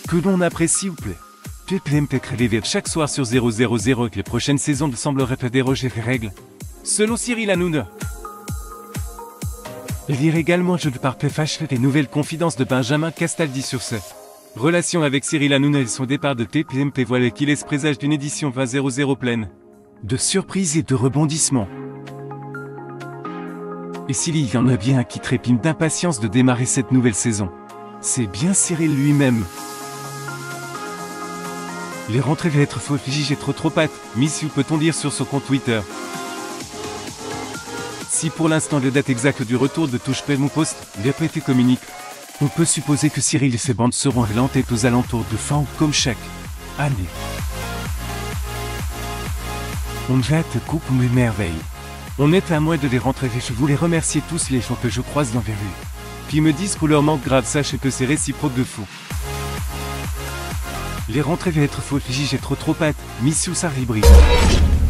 Que l'on apprécie ou plaît. PPMP créé chaque soir sur 000 que les prochaines saisons ne sembleraient pas déroger les règles. Selon Cyril Hanouna. Lire également je ne pars pas fâché les nouvelles confidences de Benjamin Castaldi sur ce. Relation avec Cyril Hanouna et son départ de TPMP voilà qui laisse présage d'une édition 2000 pleine de surprises et de rebondissements. Et s'il y en a bien un qui trépigne d'impatience de démarrer cette nouvelle saison, c'est bien Cyril lui-même. Les rentrées vont être faux figées trop pattes, miss you peut-on dire sur son compte Twitter. Si pour l'instant la date exacte du retour de Touche pas mon poste n'a pas été communiqué, on peut supposer que Cyril et ses bandes seront relantés aux alentours de fin août comme chaque année. On va te couper mes merveilles. On est à moins de les rentrer et je voulais remercier tous les gens que je croise dans les rues. Qui me disent qu'on leur manque grave, sachez que c'est réciproque de fou. Les rentrées vont être faux figées trop pattes, miss you ça ribri.